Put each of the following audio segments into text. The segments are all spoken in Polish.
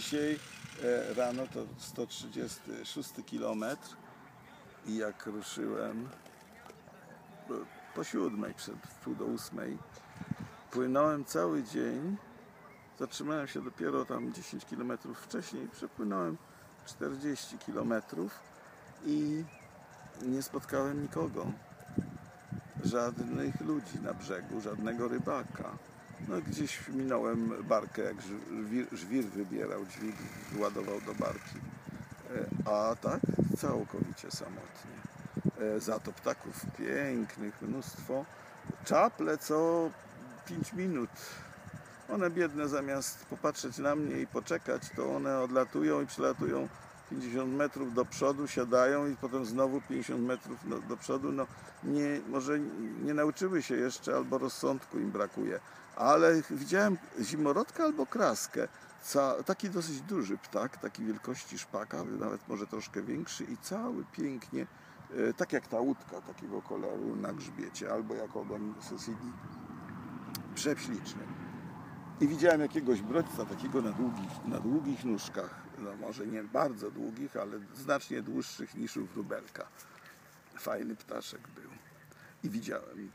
Dzisiaj rano to 136 kilometr i jak ruszyłem po 7, przed wpół do 8, płynąłem cały dzień, zatrzymałem się dopiero tam 10 km wcześniej, przepłynąłem 40 km i nie spotkałem nikogo, żadnych ludzi na brzegu, żadnego rybaka. No gdzieś minąłem barkę, jak żwir wybierał, dźwig ładował do barki. A tak całkowicie samotnie. Za to ptaków pięknych mnóstwo. Czaple co 5 minut. One biedne, zamiast popatrzeć na mnie i poczekać, to one odlatują i przelatują 50 metrów do przodu, siadają i potem znowu 50 metrów do przodu. No, może nie nauczyły się jeszcze, albo rozsądku im brakuje. Ale widziałem zimorodka albo kraskę. Taki dosyć duży ptak, takiej wielkości szpaka, nawet może troszkę większy i cały pięknie, tak jak ta łódka takiego koloru na grzbiecie, albo jak ogon Sicilii. Prześliczny. I widziałem jakiegoś brodźca takiego na długich nóżkach, no może nie bardzo długich, ale znacznie dłuższych niż u wróbelka. Fajny ptaszek był. I widziałem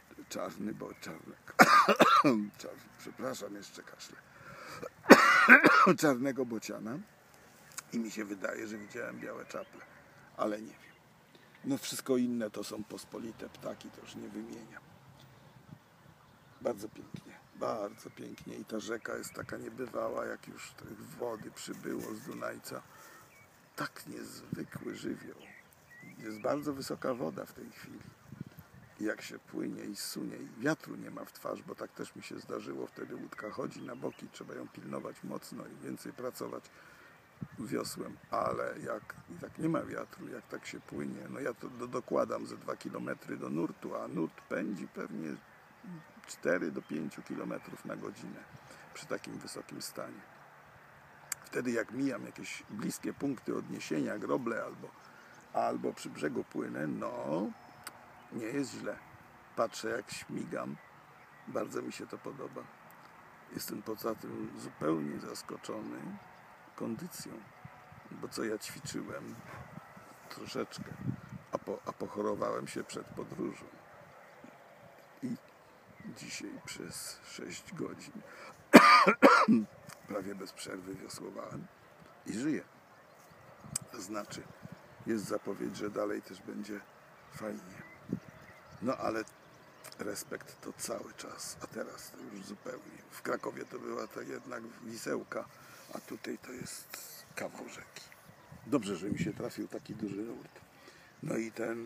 przepraszam, jeszcze kaszle. Czarnego bociana i mi się wydaje, że widziałem białe czaple, ale nie wiem. No wszystko inne to są pospolite ptaki, to już nie wymieniam. Bardzo pięknie i ta rzeka jest taka niebywała, jak już tych wody przybyło z Dunajca. Tak niezwykły żywioł. Jest bardzo wysoka woda w tej chwili. I jak się płynie i sunie i wiatru nie ma w twarz, bo tak też mi się zdarzyło, wtedy łódka chodzi na boki, trzeba ją pilnować mocno i więcej pracować wiosłem, ale jak tak nie ma wiatru, jak tak się płynie, no ja to dokładam ze 2 km do nurtu, a nurt pędzi pewnie 4 do 5 km na godzinę przy takim wysokim stanie. Wtedy jak mijam jakieś bliskie punkty odniesienia, groble albo przy brzegu płynę, no nie jest źle. Patrzę jak śmigam, bardzo mi się to podoba. Jestem poza tym zupełnie zaskoczony kondycją, bo co ja ćwiczyłem troszeczkę, a pochorowałem się przed podróżą. I dzisiaj przez 6 godzin prawie bez przerwy wiosłowałem i żyję. To znaczy, jest zapowiedź, że dalej też będzie fajnie. No ale respekt to cały czas, a teraz to już zupełnie. W Krakowie to była to jednak wisełka, a tutaj to jest kawał rzeki. Dobrze, że mi się trafił taki duży nurt. No i ten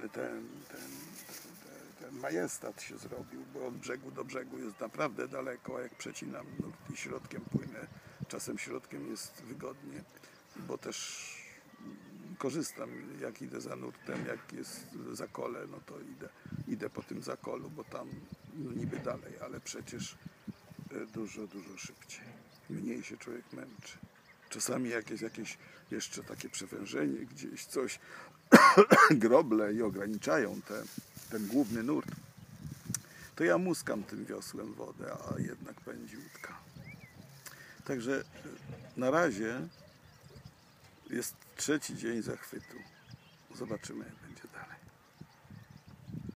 majestat się zrobił, bo od brzegu do brzegu jest naprawdę daleko, a jak przecinam nurt i środkiem płynę, czasem środkiem jest wygodnie, bo też korzystam, jak idę za nurtem, jak jest zakole, no to idę po tym zakolu, bo tam no niby dalej, ale przecież dużo szybciej. Mniej się człowiek męczy. Czasami jak jest jakieś jeszcze takie przewężenie gdzieś, coś, groble i ograniczają ten główny nurt, to ja muskam tym wiosłem wodę, a jednak pędzi łódka. Także na razie jest 3. dzień zachwytu. Zobaczymy.